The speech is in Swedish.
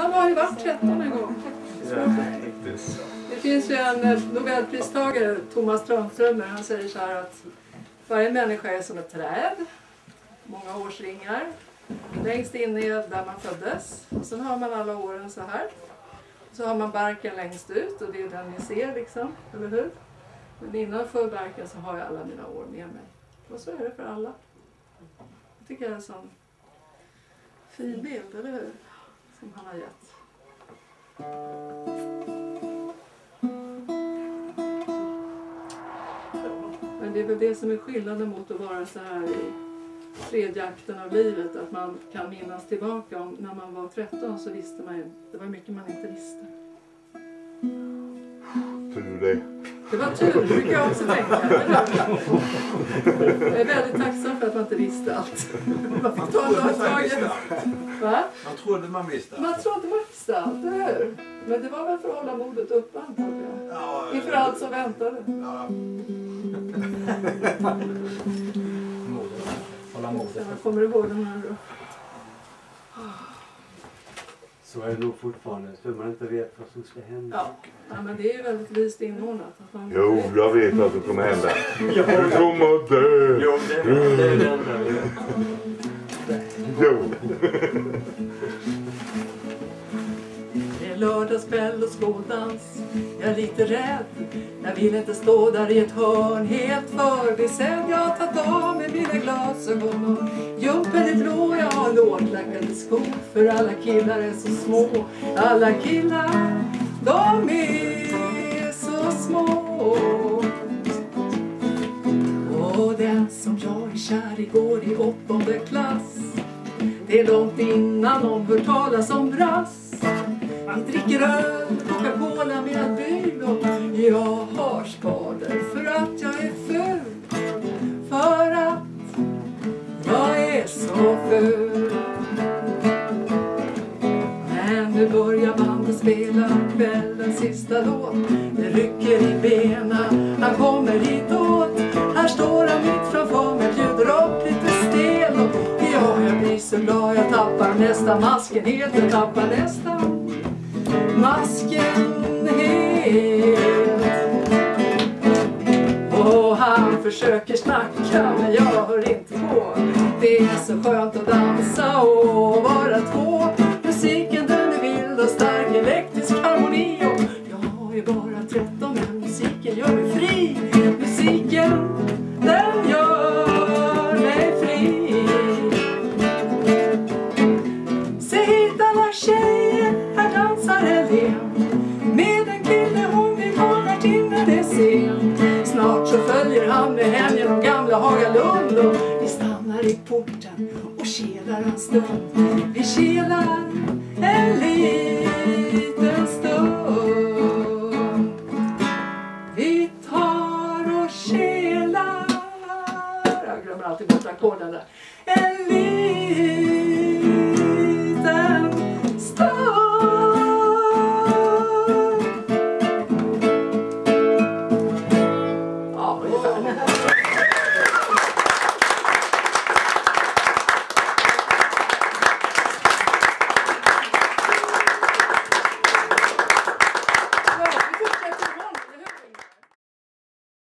Han har ju varit 13 en gång. Det finns ju en Nobelpristagare, Thomas Tranströmer, han säger så här att varje människa är som ett träd, många årsringar. Längst in är där man föddes, och sen har man alla åren så här. Så har man barken längst ut, och det är den ni ser liksom, eller hur? Men innanför barken så har jag alla mina år med mig. Och så är det för alla. Jag tycker det är en sån fin bild, eller hur? Som han har gett. Men det är väl det som är skillnaden mot att vara så här i tredje akten av livet. Att man kan minnas tillbaka om när man var 13 så visste man ju, det var mycket man inte visste. Tur det. Det var tur, det brukar jag också tänka. Jag är väldigt tacksam för att man inte visste allt. Man fick ta några taget. Va? Man trodde man visste allt. Man trodde man visste allt, eller hur? Men det var väl för att hålla modet uppe, antagligen. Ja, inför allt som väntade. Ja. Hålla modet. Jag kommer ihåg den här då. Så är det nog fortfarande, så man inte vet vad som ska hända. Ja, men det är ju väldigt vist inordnat. Att man Jo, jag vet vad som kommer hända. Du kommer att dö. Jo, det är det enda vi vet. Jo. Det är lördagskväll och skåldans. Jag är lite rädd. Jag vill inte stå där i ett hörn helt förbisedd. Jag har tagit av med mina glasögon och jumpen är blå. Jag har lågklackade skor för alla killar är så små. Alla killar, de är så små. Och den som jag är kär i går i 8:e klass. Det är långt innan någon hört talas om brass. Vi dricker öl, Coca-Cola med bil och jag har skador för att jag är ful. För att jag är så ful. Men nu börjar bandet spela kvällens sista låt. Det rycker i benen, han kommer hitåt. Här står han mitt framför mig, bjuder upp lite stel. Och ja, jag blir så glad, jag tappar nästan masken helt. Jag tappar nästan masken helt. Och han försöker snacka men jag hör inte på. Det är så skönt att dansa och vara två. Musiken den är vild och stark, elektrisk harmoni. Och jag är bara 13 men musiken gör mig fri. Musiken den gör mig fri. Se hit alla tjejer, här dansar Helen. Med en kille hon vill ha värtinna det sen. Snart så följer han med henne genom gamla Hagalund. Och vi stannar i porten och kelar en stund. Vi kelar en liten stund. Vi tar och kelar. Jag glömmer alltid bort ackorden där. En liten